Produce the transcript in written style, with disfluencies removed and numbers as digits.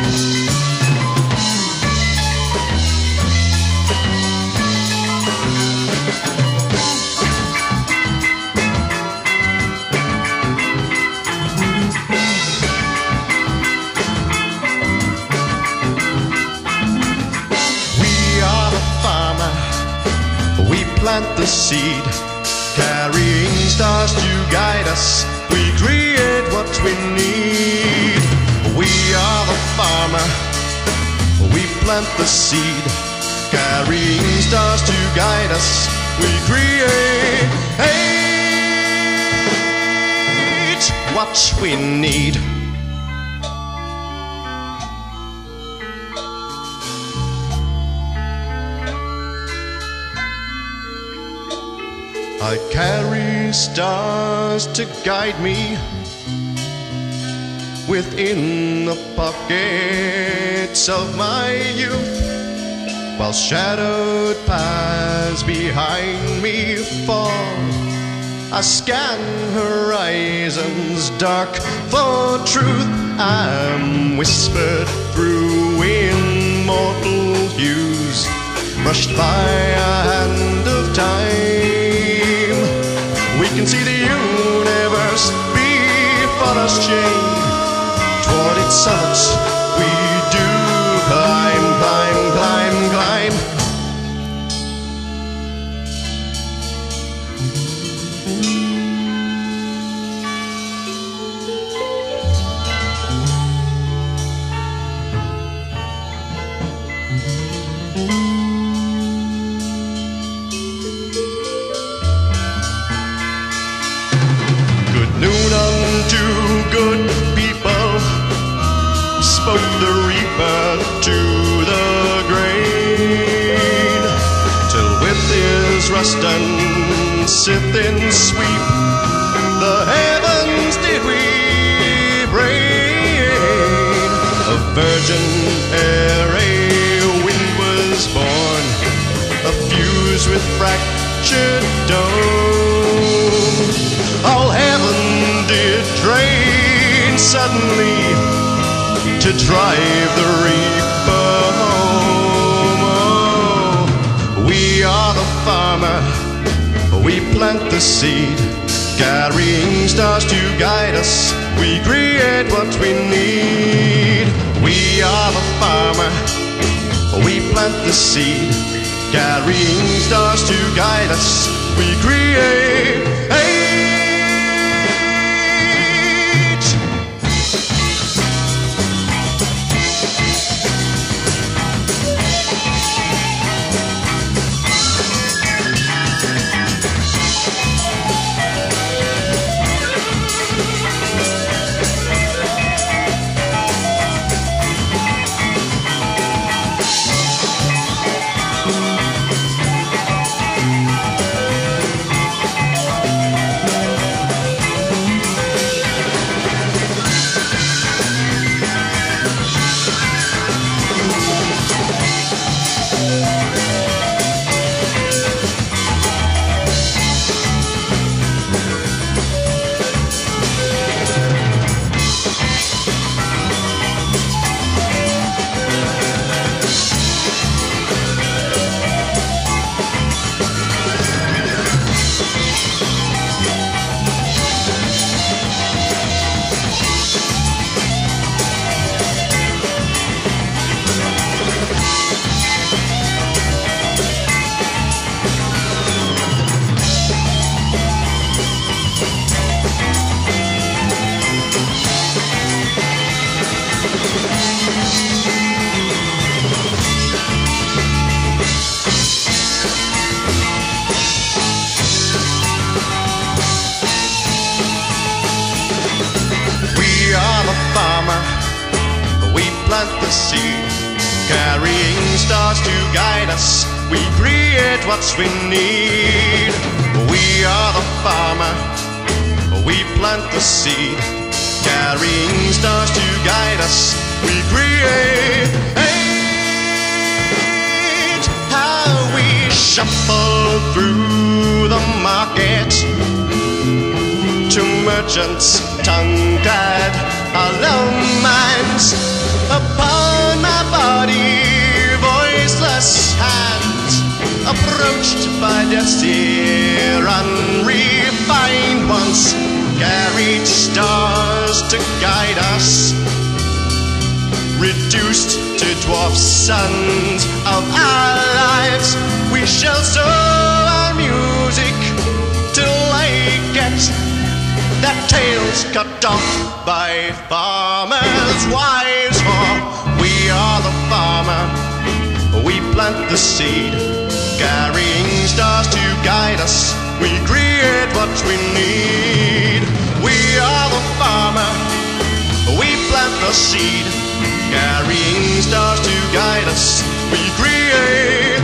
Plant the seed, carrying stars to guide us. We create what we need. We are the farmer. We plant the seed, carrying stars to guide us. We create what we need. I carry stars to guide me within the pockets of my youth, while shadowed paths behind me fall. I scan horizons dark for truth. I'm whispered through immortal hues, brushed by a hand of time. We can see the universe before us chained. Toward its summits we do climb, climb, climb, climb. Noon unto good people, spoke the reaper to the grain, till with his rust and scythian sweep the heavens did weep rain. A virgin ere a wind was born, a fuse with fractured dome. All heaven did drain suddenly to drive the reaper home. Oh, we are the farmer, we plant the seed, carrying stars to guide us. We create what we need. We are the farmer, we plant the seed, carrying stars to guide us. We create plant the seed, carrying stars to guide us. We create what we need. We are the farmer, we plant the seed, carrying stars to guide us. We create how we shuffle through the market to merchants tongue-tied, our lone minds apart. modesty, unrefined ones carried stars to guide us, reduced to dwarf sons of our lives. We shall sow our music till they get their tails cut off by farmers' wives. For we are the farmer, we plant the seed, carrying stars to guide us. We create what we need. We are the farmer, we plant the seed, carrying stars to guide us. We create.